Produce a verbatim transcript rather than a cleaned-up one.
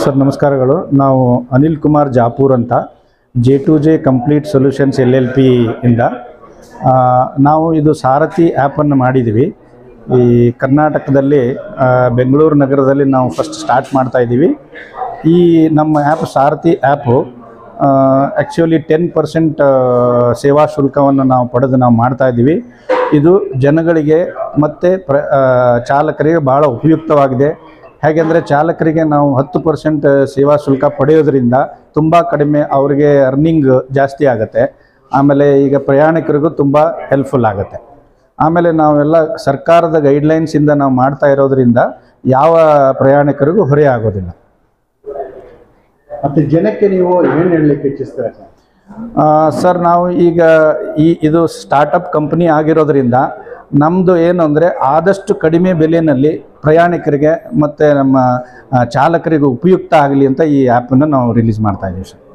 Sir ನಮಸ್ಕಾರಗಳು. ನಾವು ಅನಿಲ್ ಕುಮಾರ್ ಜಾಪೂರ್ ಅಂತ J to J complete solutions L L P ಇಂದ ನಾವು ಇದು ಸಾರಥಿ ಆ್ಯಪನ್ನು ಮಾಡಿದ್ದೀವಿ. ಈ ಕರ್ನಾಟಕದಲ್ಲಿ ಬೆಂಗಳೂರು ನಗರದಲ್ಲಿ ನಾವು ಫಸ್ಟ್ ಸ್ಟಾರ್ಟ್ ಮಾಡ್ತಾ ಇದ್ದೀವಿ. ಈ ನಮ್ಮ app Sarathi app actually ten percent ಸೇವಾ ಶುಲ್ಕವನ್ನು ನಾವು ಪಡೆದು ನಾವು ಮಾಡ್ತಾ ಇದ್ದೀವಿ. ಇದು ಜನಗಳಿಗೆ ಮತ್ತು ಪ್ರ ಚಾಲಕರಿಗೆ ಭಾಳ ಉಪಯುಕ್ತವಾಗಿದೆ. ಹೇಗೆಂದರೆ ಚಾಲಕರಿಗೆ ನಾವು ಹತ್ತು ಪರ್ಸೆಂಟ್ ಸೇವಾ ಶುಲ್ಕ ಪಡೆಯೋದ್ರಿಂದ ತುಂಬ ಕಡಿಮೆ ಅವರಿಗೆ ಅರ್ನಿಂಗ್ ಜಾಸ್ತಿ ಆಗುತ್ತೆ. ಆಮೇಲೆ ಈಗ ಪ್ರಯಾಣಿಕರಿಗೂ ತುಂಬ ಹೆಲ್ಪ್ಫುಲ್ ಆಗುತ್ತೆ. ಆಮೇಲೆ ನಾವೆಲ್ಲ ಸರ್ಕಾರದ ಗೈಡ್ಲೈನ್ಸಿಂದ ನಾವು ಮಾಡ್ತಾ ಇರೋದ್ರಿಂದ ಯಾವ ಪ್ರಯಾಣಿಕರಿಗೂ ಹೊರೆ ಆಗೋದಿಲ್ಲ. ಮತ್ತು ಜನಕ್ಕೆ ನೀವು ಏನು ಹೇಳಲಿಕ್ಕೆ ಇಚ್ಛಿಸ್ತೀರಾ ಸರ್? ಸರ್ ನಾವು ಈಗ ಈ ಇದು ಸ್ಟಾರ್ಟಪ್ ಕಂಪ್ನಿ ಆಗಿರೋದ್ರಿಂದ ನಮ್ಮದು ಏನು ಅಂದರೆ ಆದಷ್ಟು ಕಡಿಮೆ ಬೆಲೆಯಲ್ಲಿ ಪ್ರಯಾಣಿಕರಿಗೆ ಮತ್ತು ನಮ್ಮ ಚಾಲಕರಿಗೆ ಉಪಯುಕ್ತ ಆಗಲಿ ಅಂತ ಈ ಆ್ಯಪನ್ನು ನಾವು ರಿಲೀಸ್ ಮಾಡ್ತಾ ಇದ್ದೀವಿ ಸರ್.